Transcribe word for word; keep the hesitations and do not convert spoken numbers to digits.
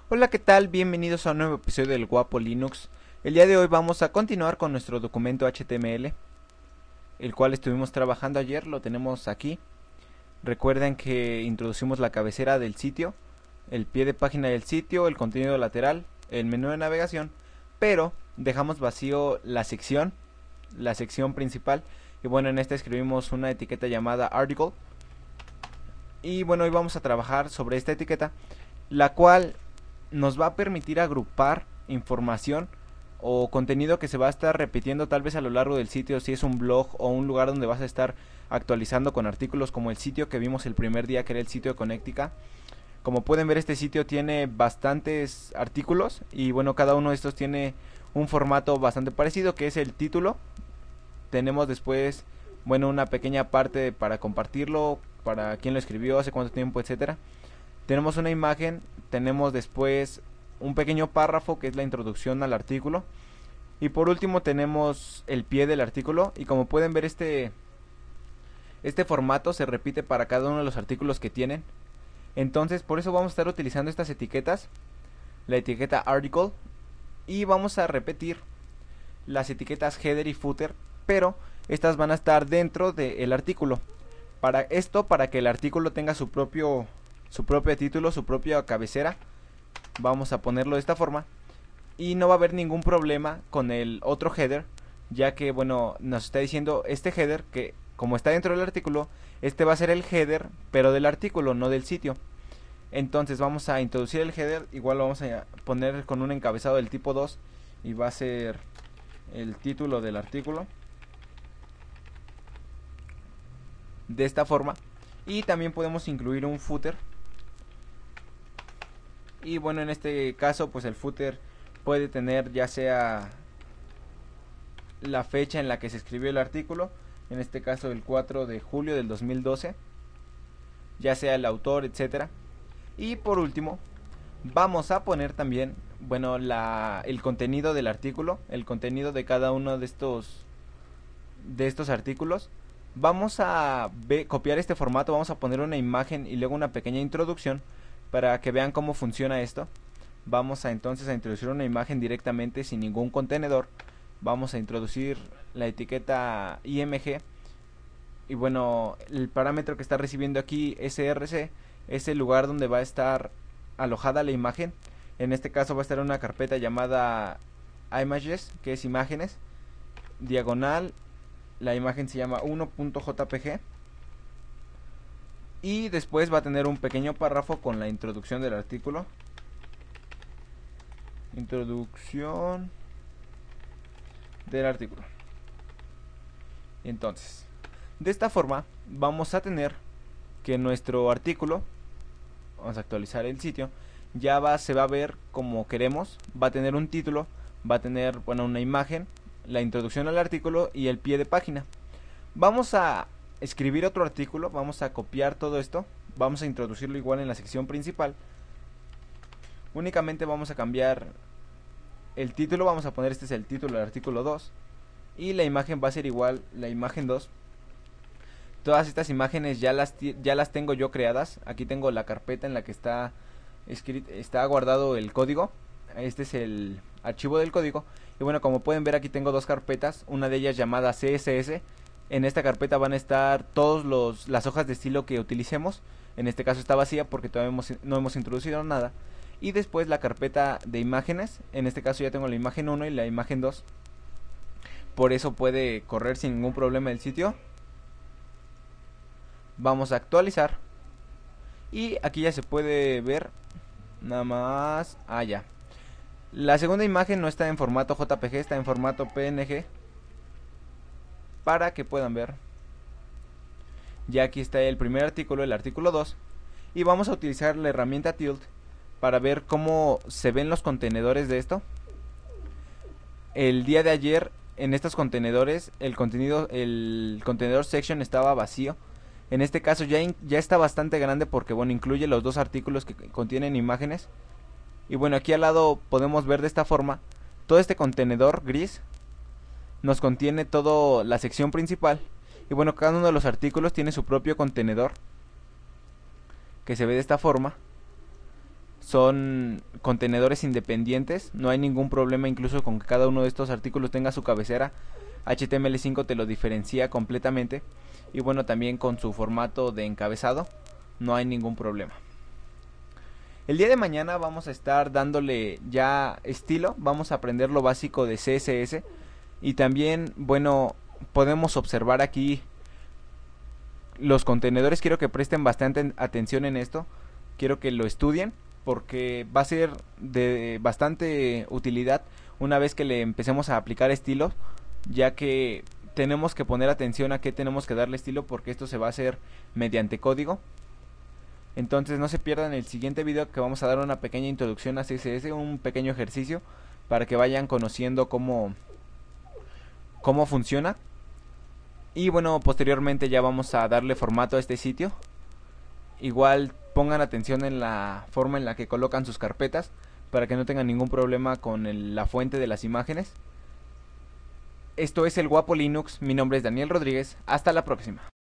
Hola, ¿qué tal? Bienvenidos a un nuevo episodio del Guapo Linux. El día de hoy vamos a continuar con nuestro documento H T M L, el cual estuvimos trabajando ayer, lo tenemos aquí. Recuerden que introducimos la cabecera del sitio, el pie de página del sitio, el contenido lateral, el menú de navegación, pero dejamos vacío la sección, la sección principal. Y bueno, en esta escribimos una etiqueta llamada article. Y bueno, hoy vamos a trabajar sobre esta etiqueta, la cual nos va a permitir agrupar información o contenido que se va a estar repitiendo tal vez a lo largo del sitio, si es un blog o un lugar donde vas a estar actualizando con artículos, como el sitio que vimos el primer día, que era el sitio de Connectica. Como pueden ver, este sitio tiene bastantes artículos y bueno, cada uno de estos tiene un formato bastante parecido, que es el título. Tenemos después, bueno, una pequeña parte para compartirlo, para quién lo escribió, hace cuánto tiempo, etcétera. Tenemos una imagen, tenemos después un pequeño párrafo que es la introducción al artículo, y por último tenemos el pie del artículo. Y como pueden ver, este este formato se repite para cada uno de los artículos que tienen. Entonces por eso vamos a estar utilizando estas etiquetas, la etiqueta article, y vamos a repetir las etiquetas header y footer, pero estas van a estar dentro del artículo. Para esto, para que el artículo tenga su propio su propio título, su propia cabecera, vamos a ponerlo de esta forma, y no va a haber ningún problema con el otro header, ya que bueno, nos está diciendo este header que como está dentro del artículo, este va a ser el header, pero del artículo, no del sitio. Entonces vamos a introducir el header, igual lo vamos a poner con un encabezado del tipo dos, y va a ser el título del artículo, de esta forma. Y también podemos incluir un footer. Y bueno, en este caso pues el footer puede tener ya sea la fecha en la que se escribió el artículo, en este caso el cuatro de julio del dos mil doce, ya sea el autor, etcétera. Y por último vamos a poner también, bueno, la, el contenido del artículo, el contenido de cada uno de estos de estos artículos. Vamos a ve, copiar este formato, vamos a poner una imagen y luego una pequeña introducción para que vean cómo funciona esto. Vamos a entonces a introducir una imagen directamente sin ningún contenedor. Vamos a introducir la etiqueta img, y bueno, el parámetro que está recibiendo aquí, src, es el lugar donde va a estar alojada la imagen. En este caso va a estar en una carpeta llamada images, que es imágenes, diagonal, la imagen se llama uno punto jpg, y después va a tener un pequeño párrafo con la introducción del artículo. Introducción del artículo. Entonces, de esta forma vamos a tener que nuestro artículo, vamos a actualizar el sitio, ya va, se va a ver como queremos. Va a tener un título, va a tener, bueno, una imagen, la introducción al artículo y el pie de página. Vamos a escribir otro artículo, vamos a copiar todo esto, vamos a introducirlo igual en la sección principal. Únicamente vamos a cambiar el título, vamos a poner este es el título del artículo dos, y la imagen va a ser igual, la imagen dos. Todas estas imágenes ya las, ya las tengo yo creadas. Aquí tengo la carpeta en la que está escrito, está guardado el código. Este es el archivo del código. Y bueno, como pueden ver, aquí tengo dos carpetas, una de ellas llamada C S S. En esta carpeta van a estar todas las hojas de estilo que utilicemos. En este caso está vacía porque todavía hemos, no hemos introducido nada. Y después la carpeta de imágenes. En este caso ya tengo la imagen uno y la imagen dos. Por eso puede correr sin ningún problema el sitio. Vamos a actualizar. Y aquí ya se puede ver. Nada más. Ah, ya. La segunda imagen no está en formato J P G, está en formato P N G. Para que puedan ver. Ya aquí está el primer artículo, el artículo dos. Y vamos a utilizar la herramienta Tilt para ver cómo se ven los contenedores de esto. El día de ayer en estos contenedores el contenido, el contenedor section estaba vacío. En este caso ya, in, ya está bastante grande porque bueno, incluye los dos artículos que contienen imágenes. Y bueno, aquí al lado podemos ver de esta forma todo este contenedor gris nos contiene toda la sección principal. Y bueno, cada uno de los artículos tiene su propio contenedor, que se ve de esta forma. son contenedores independientes, no hay ningún problema incluso con que cada uno de estos artículos tenga su cabecera. H T M L cinco te lo diferencia completamente, y bueno, también con su formato de encabezado no hay ningún problema. El día de mañana vamos a estar dándole ya estilo, vamos a aprender lo básico de C S S, y también, bueno, podemos observar aquí los contenedores. Quiero que presten bastante atención en esto, quiero que lo estudien, porque va a ser de bastante utilidad una vez que le empecemos a aplicar estilos, ya que tenemos que poner atención a qué tenemos que darle estilo, porque esto se va a hacer mediante código. Entonces no se pierdan el siguiente video, que vamos a dar una pequeña introducción a C S S, un pequeño ejercicio para que vayan conociendo cómo, cómo funciona. Y bueno, posteriormente ya vamos a darle formato a este sitio. Igual pongan atención en la forma en la que colocan sus carpetas, para que no tengan ningún problema con el, la fuente de las imágenes. Esto es el Guapo Linux, mi nombre es Daniel Rodríguez, hasta la próxima.